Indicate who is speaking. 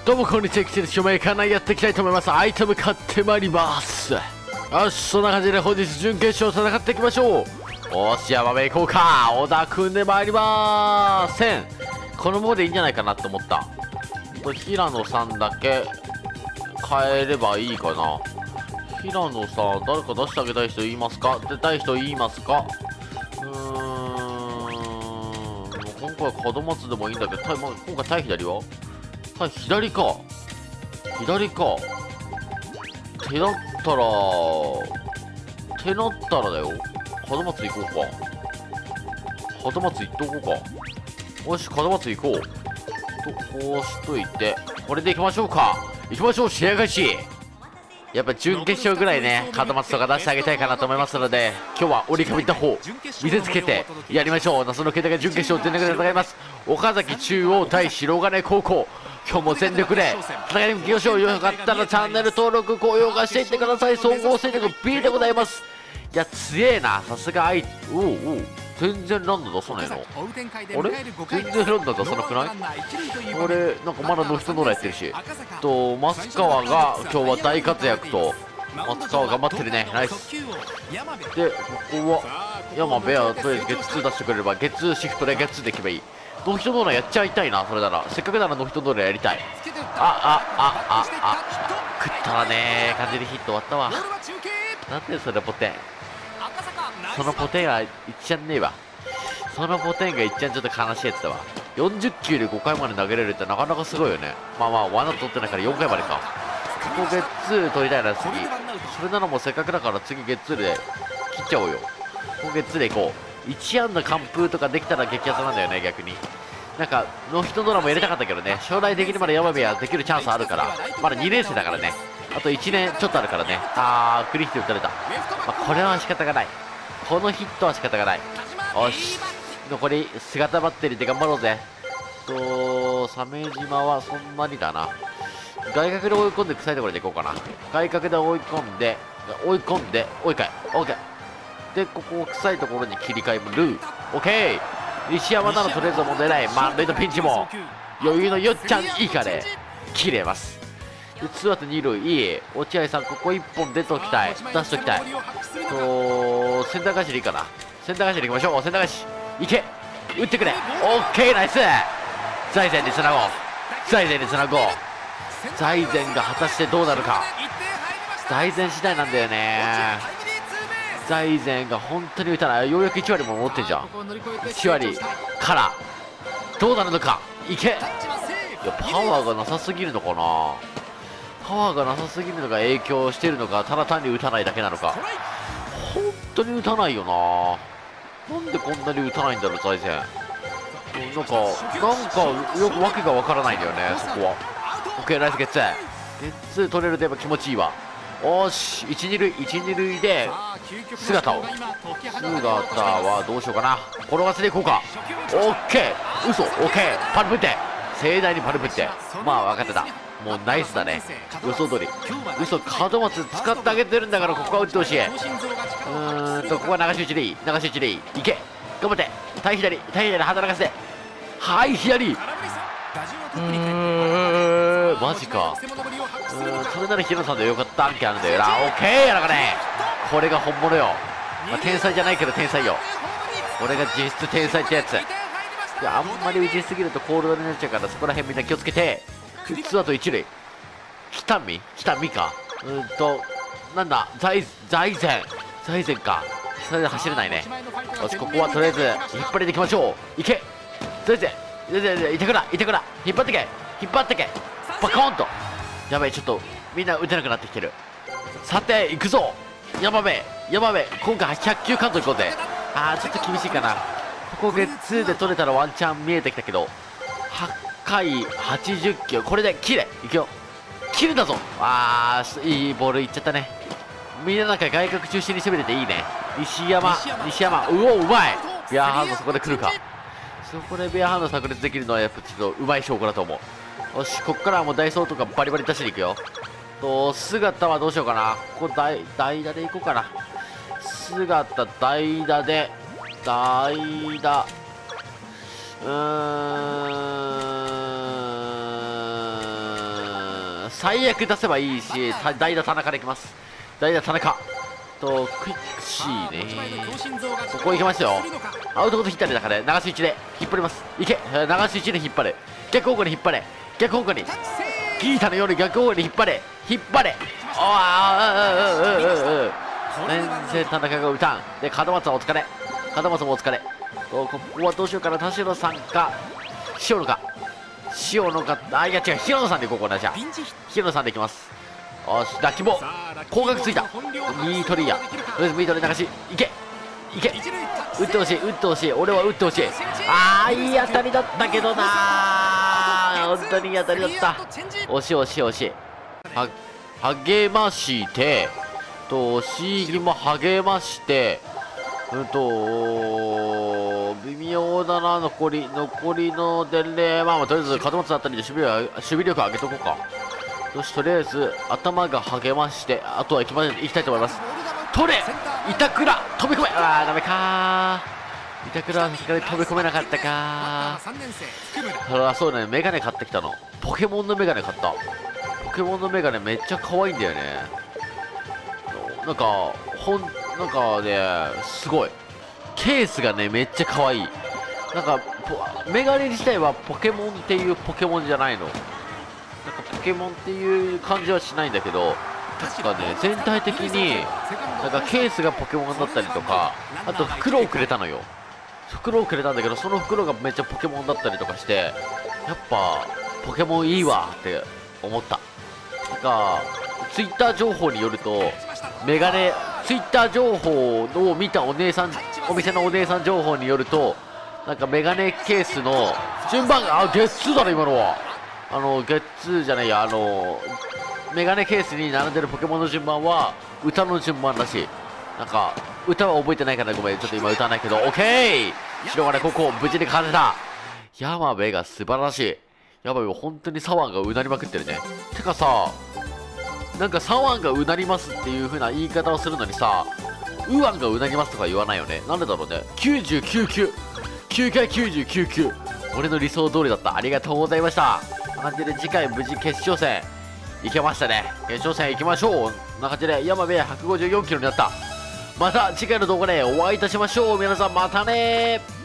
Speaker 1: どうもこんにちは、キテルショメーカー内やっていきたいと思います。アイテム買ってまいります。よし、そんな感じで本日準決勝戦っていきましょう。おし、山部行こうか。小田組んでまいりまーせん。このままでいいんじゃないかなと思った。平野さんだけ変えればいいかな。平野さん、誰か出してあげたい人いますか？出たい人いますか？今回は門松でもいいんだけど、今回対左は左か。左か。手だったらだよ。門松行こうか。門松行っとこうか。よし、門松行こう。こうしといて、これで行きましょうか。行きましょう、試合開始。やっぱ準決勝ぐらいね、門松とか出してあげたいかなと思いますので、今日は折り紙打法見せつけてやりましょう。謎の携帯が準決勝全力で戦います。岡崎中央対白金高校、今日も全力で戦いに行きましょう。よかったらチャンネル登録高評価していってください。総合戦力 B でございます。いや強えな、さすがおう全然ランド出さないの。あれ全然ランド出さなくない？俺なんかまだノーヒットノーラーやってるし、松川が今日は大活躍と、松川頑張ってるね、ナイス。でここは山部はとりあえずゲッツー出してくれれば、ゲッツーシフトでゲッツーでいけばいい。ノーヒットノーラーやっちゃいたいな。それならせっかくならノーヒットノーラーやりたい。食ったらね感じでヒット終わったわ。なんでそれポテン、そのポテンはいっちゃんねえわ。そのポテンがいっちゃんちょっと悲しいやつだわ。40球で5回まで投げれるってなかなかすごいよね。まあワンアウト取ってないから4回までか。ここゲッツー取りたいな次。それならもうせっかくだから次ゲッツーで切っちゃおうよ。ここゲッツーでいこう。1安打完封とかできたら激アツなんだよね。逆になんかノーヒットノーラーも入れたかったけどね、将来的にまだ山部はできるチャンスあるから。まだ2年生だからね、あと1年ちょっとあるからね。クリスティ打たれた。これは仕方がない。このヒットは仕方がない。よし、残り姿バッテリーで頑張ろうぜ。鮫島はそんなにだな。外角で追い込んで臭いところでいこうかな。外角で追い込んで追いかい OK で、ここを臭いところに切り替える。 OK、 西山ならとりあえず問題ない。満塁のピンチも余裕のよっちゃん以下で切れます。で2アウト2塁、いい落合さん、ここ1本出しときたい。センター返しでいいかな。センター返しでいきましょう。センター返しいけ、打ってくれ。 OK ナイス。財前につなごう。財前が果たしてどうなるか。財前次第なんだよね。財前が本当に打たない。ようやく1割も持ってんじゃん。1割からどうなるのか。いけ。いやパワーがなさすぎるのかな。パワーがなさすぎるのが影響してるのか、ただ単に打たないだけなのか。本当に打たないよな。なんでこんなに打たないんだろう財前。なんかよくわけがわからないんだよね、そこは。 OK ナイスゲッツー取れるとやっぱ気持ちいいわ。よし、1、2塁で姿はどうしようかな。転がしでいこうか。 OK 嘘 OK パルプって盛大にパルプって。まあ分かってた。もうナイスだね。嘘通り。門松使ってあげてるんだから、ここは打ってほしい。ここは流し打ちでいい。いけ頑張って。対左働かせて。はい左。マジか。それなら平野さんでよかった案件あるんだよな。 OK やらかね。これが本物よ。天才じゃないけど天才よ。これが実質天才ってやつ。いやあんまり打ちすぎるとコールドになっちゃうから、そこら辺みんな気をつけて。2アウト1塁。北見か。なんだ財前か。それで走れないね。よし、ここはとりあえず引っ張りでいきましょう。いけ財前いてくら引っ張ってけバコーンと。やばい、ちょっとみんな打てなくなってきてる。さて行くぞ山部、今回100球カウントいこうぜ。ちょっと厳しいかな。ここゲッツーで取れたらワンチャン見えてきたけど、8回80球、これで切れいくよ。切れだぞ。いいボールいっちゃったね。みんななんか外角中心に攻めてていいね。西山うまい。ビアハンドそこで来るか。そこでビアハンド炸裂できるのはやっぱちょっとうまい証拠だと思う。よし、こっからはもうダイソーとかバリバリ出しに行くよ。姿はどうしようかな。ここ代打で行こうかな。姿代打で最悪出せばいいし、代打田中できます。代打田中とクイック C ね。ここ行きますよ。アウトコート左だから流し打ちで引っ張ります。いけ、流し打ちで引っ張れ、逆方向に引っ張れ、逆方向にギータのように逆方向に引っ張れ、引っ張れ。全然田中が打たんで、門松はお疲れ、門松もお疲れ。ここはどうしようかな。田代さんか塩野か、塩野か、いや違う、平野さんでここだ。じゃあ平野さんでいきます。よし、ラッキーボー高額ついた。ミートリーや、とりあえずミートリー流し、いけいけ、打ってほしい、打ってほしい、俺は打ってほしい。いい当たりだったけどなー、本当にいい当たりだった。惜しい惜しい惜しい。励まして押木も励まして、微妙だな。残りの伝令、とりあえず門松あたりで守備力上げとこうか。よし、とりあえず頭が励まして、あとは行きたいと思います。取れ板倉、飛び込め、ダメかー。板倉はさすがに飛び込めなかったかー。そうだね、メガネ買ってきたの。ポケモンのメガネ買った。ポケモンのメガネめっちゃ可愛いんだよね。なんかね、すごいケースがねめっちゃ可愛い。なんかメガネ自体はポケモンっていうポケモンじゃないの。なんかポケモンっていう感じはしないんだけど、確かね全体的になんかケースがポケモンだったりとか、あと袋をくれたのよ。袋をくれたんだけど、その袋がめっちゃポケモンだったりとかして、やっぱポケモンいいわって思った。なんかツイッター情報によると、メガネツイッター情報を見たお店のお姉さん情報によると、なんかメガネケースの順番がゲッツーだね今のは。ゲッツーじゃないや、メガネケースに並んでるポケモンの順番は歌の順番らしい。なんか歌は覚えてないからごめん、ちょっと今歌わないけど、オッケー、白金ここ無事に勝てた。山部が素晴らしい。山部本当に左腕がうなりまくってるね。てかさ、なんか左腕がうなりますっていう風な言い方をするのにさ、右腕がうなりますとか言わないよね。なんでだろうね。99球9回99球、俺の理想通りだった。ありがとうございました。こんな感じで次回無事決勝戦いけましたね。決勝戦行きましょう。こんな感じで山部154キロになった。また次回の動画でお会いいたしましょう。皆さんまたねー。